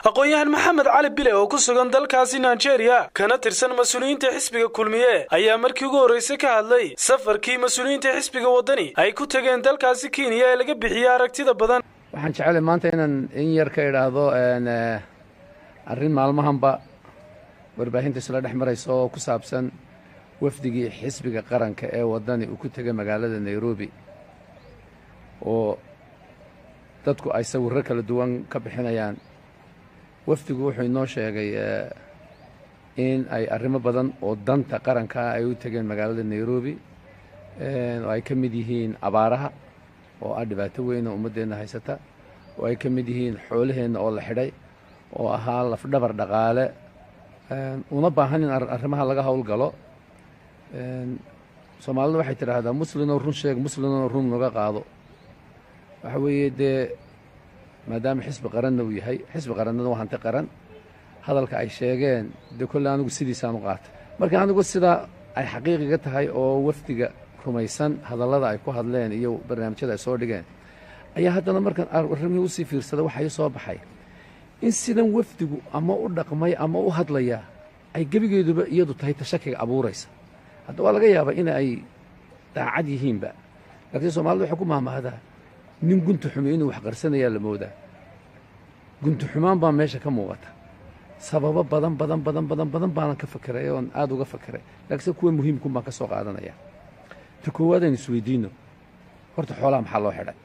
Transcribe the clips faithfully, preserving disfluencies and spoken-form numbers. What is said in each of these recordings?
aqoon-yahan maxamed cali bile oo ku sugan dalkaasi Nigeria kana tirsan mas'uuliyiinta xisbiga kulmiye ayaa markii ugu horeysay ka hadlay safarkii mas'uuliyiinta xisbiga wadani ay ku tageen dalkaasi Kenya ee laga bixiyay aragtida badan. waxaan jecelahay maanta inaan in yar ka iraahdo een arrin maalmahanba warbaahinta isla dhex marayso oo ku saabsan wafdigii xisbiga qaranka ee wadani uu ku tagay magaalada Nairobi oo dadku ay sawirro kala duwan ka bixinayaan. wafdigu wuxuu inoo sheegay in ay arrimo badan oo danta qaranka ay u tageen magaalada Nairobi oo ay ka mid yihiin abaaraha oo ah dhibaato weyn oo ummadeena haysata oo ay ka mid yihiin xoolaheena oo la xidhay oo ahaa laf dhabar dhaqaale una baahan in arrimaha laga hawl galo. Soomaalidu waxay tiraahdaa muslimno run sheeg muslimno run naga qaado. waxa weeye dee maadaama xisbi qaranna uu yahay xisbi qarannada waxaan ta qaran hadalka ay sheegeen dee kolle anigu sidiisaan u qaatay marka anigu sida ay xaqiiqiga tahay oo wafdiga rumaysan hadallada ay ku hadleen iyo barnaamijyada ay soo dhigeen ayaa haddana markan arrimihii usii fiirsada waxay soo baxay in sidan wafdigu ama u dhaqmay ama u hadlaya ay gebigeeduba iyadu tahay tashakiga abuuraysa. hadda waa laga yaabaa in ay daacad yihiinba laakiin Soomaalidu waxay ku maamahdaa nin gunta xumay inuu wax qarsanaya la moodaa. gunta xumaan baa meesha ka muuqata sababo badan badan badan badan badan baan ka fakiray oo aad uga fakiray laakiin kuwa muhiimku baan ka soo qaadanaya. ta koowaad aan isweydiino horta xoolaha maxaa loo xidhay?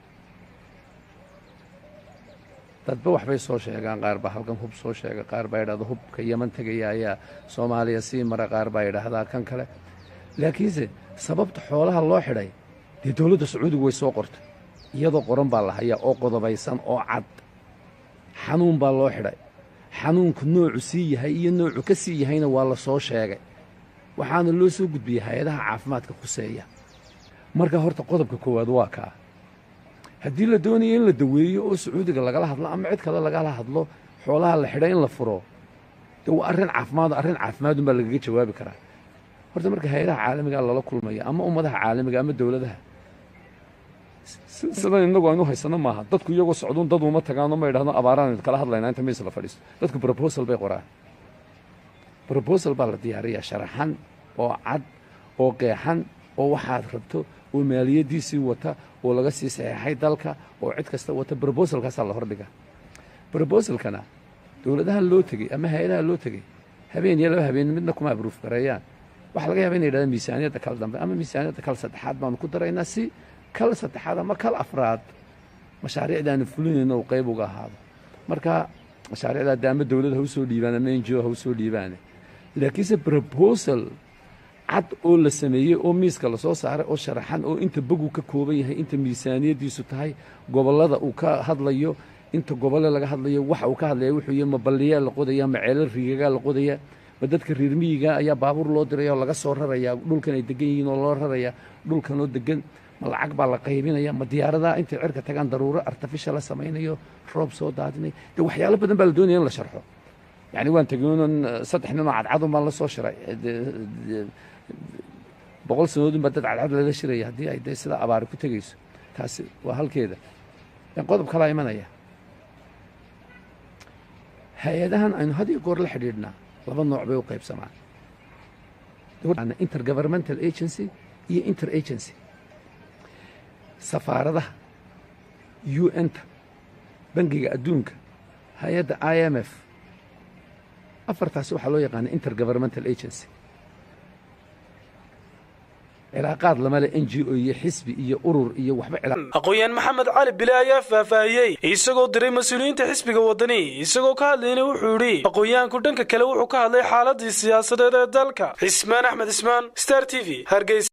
dadba waxbay soo sheegaan qaar baa halkan hub soo sheega qaar baa yidhahda hubka Yemen tagaya ayaa Soomaaliya sii mara qaar baa yidhahdaa kan kale laakiinse sababta xoolaha loo xidhay dee dowladda Sacuudiga way soo qortay iyadoo qoran baa la hayaa oo qodobaysan oo cad. xanuun baa loo xidhay xanuunku noocu sii yahay iyo noocu ka sii yahayna waa la soo sheegay waxaana loo soo gudbiyey hay-adaha caafimaadka khuseeya. marka horta qodobka koowaad waa kaa haddii la doonayo in la daweeyo oo Sacuudiga lagala hadlo ama cid kale lagala hadlo xoolaha la xidhay in la furo dee waa arrin caafimaad arrin caafimaadun baa lagaga jawaabi karaa. horta marka hay-adaha caalamiga lala kulmaya ama ummadaha caalamiga ama dowladaha sidan inagu aynu haysano maaha dadku iyagoo socduun dad uma tagaano ma yidhahdo abaaraan kala hadlaynaa inta miis la fadhiisto dadku proposal bay qoraan. proposal baa la diyaariyaa sharaxan oo cad oo qeexan oo waxaad rabto oo maaliyadiisii wata oo laga sii saxeexay dalka oo cid kasta wata proposalkaasaa la hordhiga. proposalkana dowladaha loo tegey ama hay-adaha loo tegey habeen iyo laba habeen midna kuma abruuf gareeyaan. waxaa laga yaaba inay yidhahdaan miisaaniyadda kal dambe ama miisaaniyadda kal saddexaad baanu ku daraynaa si kal saddexaad ama kal afraad mashaariicdaanu fulinayno uu qayb uga ahaado. marka mashaariicdaa dee ama dowladda ha u soo dhiibaan ama n g o ha u soo dhiibaane laakiinse proposal cad oo la sameeyey oo miiska lasoo saaray oo sharaxan oo inta bogu ka kooban yahay inta miisaaniyaddiisu tahay gobollada uu ka hadlayo inta gobolle laga hadlayo waxa uu ka hadlaya wuxuu yahay ma balliyaa la qodaya ma ceelal riigagaa la qodaya ma dadka reer miyiga ayaa baabuur loo diraya oo laga soo rarayaa dhulkan ay degan yihiin oo loo rarayaa dhulkan oo degan ma lacag baa la qaybinaya ma diyaaradaha intay cirka tagaan daruuro artificial la samaynayo roob soo daadinay dee waxyaalo badan baa la doonaya in la sharxo. yani waan tegeynon saddex nin oo cadcadun baan la soo shiray boqol sanadoodun baa dad cadcad lala shiraya haddii ay dee sida abaari ku tegayso taasi waa halkeeda. qodob kalaa imanaya hay-adahan aynu had iyo goor la xidhiidhnaa laba nooc bay u qaybsamaan intergovernmental agency iyo inter agency. safaaradaha u n-ta bangiga adduunka hay-adda i m f afartaasi waxaa loo yaqaana intergovernmental agency. cilaaqaad lama leh n g o iyo xisbi iyo urur iyo waxba aqoon-yahan maxamed cali bile ayaa faahfaahiyey isagoo diray mas-uuliyiinta xisbiga wadani isagoo ka hadlayna wuxuu yidhi aqoon-yahanku dhanka kale wuxuu ka hadlay xaaladii siyaasadeed ee dalka. cismaan axmed cismaan star t v hargeysa.